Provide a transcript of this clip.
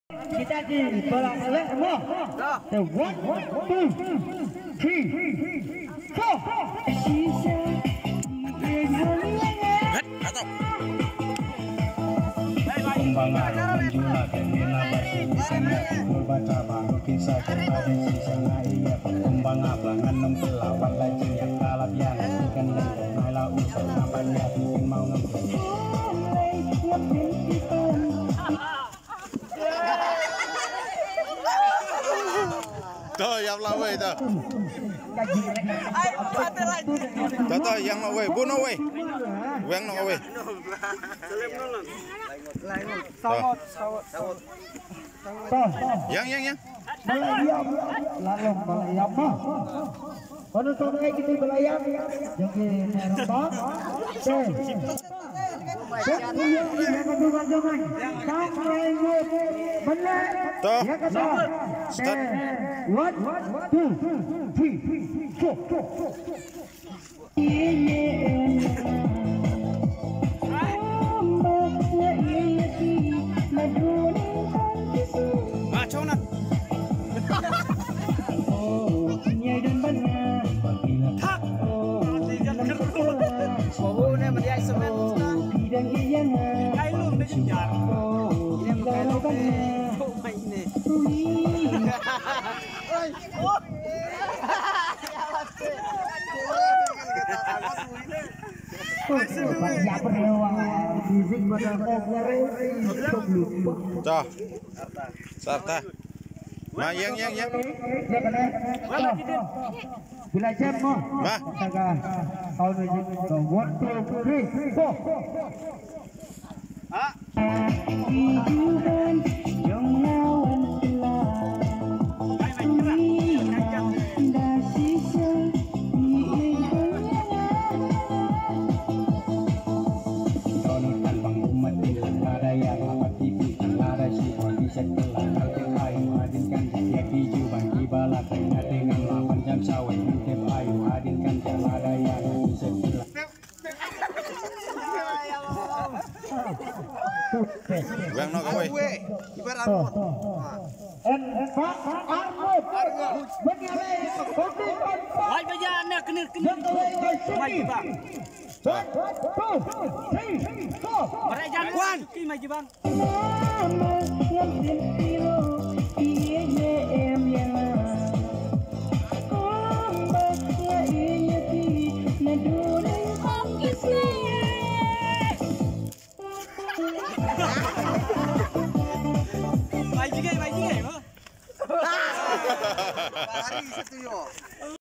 Kita di bola elek semua. The 1, 2, 3, 4. Pembangaran menjual kemila berkisah berbaca baru kisah ada sisa ia berkembang abangan mempelawan lajeng yang kalap yang ikan dan malah usah nampaknya bikin mau ngemplung. Tuh yang lawe tuh. Tuh yang lawe, bunuh we. Yang lawe. Yang. Belayam, lalu belayam mah. Kalau sampai kita belayam, jangan nampak. Jangan. Sampai benar. Tuh. Ya kata. Start. 1, 2, 3, 4. Macam nak. Tuh. Sarta. Nah, yang. Belajar mo. Mah. Kau ni 1, 2, 3, 4. Ah. Yang nak kau? Ibarat armut. Armut. Bagaimana? Hai baja nak kena. Mai bang. 1, 2, 3, 4. Marai jangan. Ki mai bang. Mai juga. Lari satu yo.